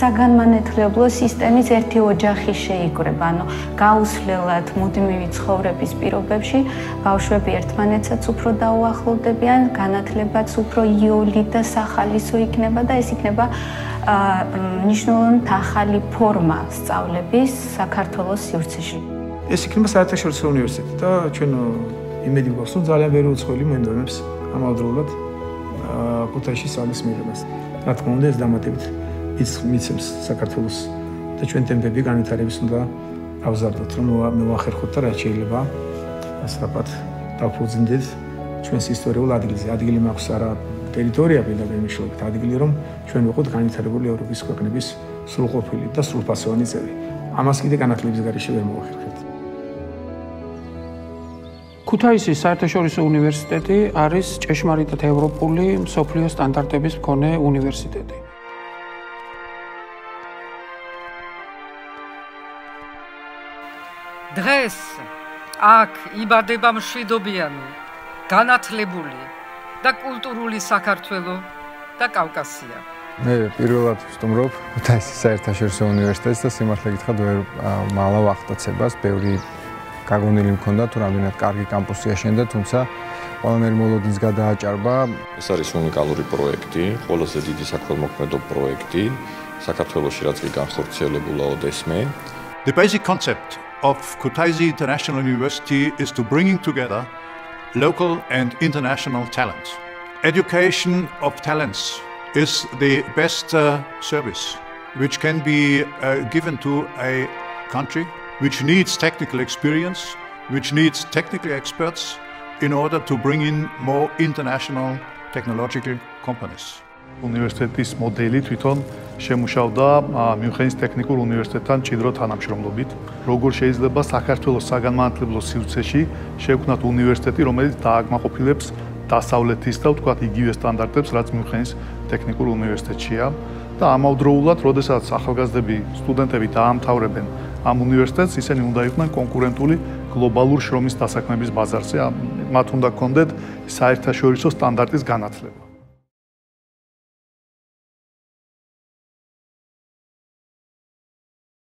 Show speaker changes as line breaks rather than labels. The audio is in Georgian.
საგანმანათლებლო სისტემის ერთი ოჯახი შეიკრება, ანუ გაუსვლელად მუდმივი ცხოვრების პირობებში ბავშვები ერთმანეთსაც უფრო დაუახლოვდებიან, განათლებაც უფრო იოლი და სახალისო იქნება და ეს იქნება მნიშვნელოვნად ახალი ფორმა სწავლების საქართველოს სივრცეში.
ეს იქნება საერთაშორისო უნივერსიტეტი და ჩვენ იმედი გვაქვს, რომ ძალიან ბევრი უცხოელი მოინდომებს ამავდროულად ქუთაისში სწავლის მიღებას. რა თქმა უნდა, ეს დამატებით მიცემს საქართველოს და ჩვენ ტემპები განვითარების უნდა ავზარდოთ, რომ მოვახერხოთ და რაც შეიძლება ასრაფად დავფუძნდეთ ჩვენს ისტორიულ ადგილზე. ადგილი მაქვს არა ტერიტორია პირდაპირ მნიშვნელობით, ადგილი რომ ჩვენ ვიყოთ განვითარებული ევროპის ქვეყნების სრულყოფილი და სრულფასოვანი წევრი. ამას კიდე განათლების გარეშე ვერ მოვახერხებთ.
ქუთაისის საერთაშორისო უნივერსიტეტი არის ჭეშმარიტად ევროპული მსოფლიო სტანდარტების მქონე უნივერსიტეტი.
დღეს აქ იბადება მშვიდობიანი, განათლებული და კულტურული საქართველო და კავკასია.
მე პირველად ვსტუმრობ ქუთაისის საერთაშორისო უნივერსიტეტს და სიმართლე გითხრათ ვერ მალავ ახტაცებას, ბევრი გაგონილი მქონდა თუ რამდენად კარგი კამპუსი აშენდა, თუმცა ყველანაირი მოლოდინს გადააჭარბა.
ეს არის უნიკალური პროექტი, ყველაზე დიდი საქველმოქმედო პროექტი საქართველოში, რაც კი განხორციელებულა ოდესმე.
The basic concept of Kutaisi International University is to bringing together local and international talents. Education of talents is the best service which can be given to a country which needs technical experience, which needs technical experts in order to bring in more international technological companies.
უნივერსიტეტის მოდელი თვითონ შემუშავდა მიუნხენის ტექნიკურ უნივერსიტეტთან მჭიდრო თანამშრომლობით. როგორ შეიძლება საქართველოს საგანმანათლებლო სივრცეში შევქმნათ უნივერსიტეტი, რომელიც დააკმაყოფილებს დასავლეთის და ვთქვათ იგივე სტანდარტებს, რაც მიუნხენის ტექნიკურ უნივერსიტეტშია და ამავდროულად, როდესაც ახალგაზრდები, სტუდენტები დაამთავრებენ ამ უნივერსიტეტს, ისინი უნდა იყვნენ კონკურენტული გლობალურ შრომის დასაქმების ბაზარზე, მათ უნდა ჰქონდეთ საერთაშორისო სტანდარტის განათლება.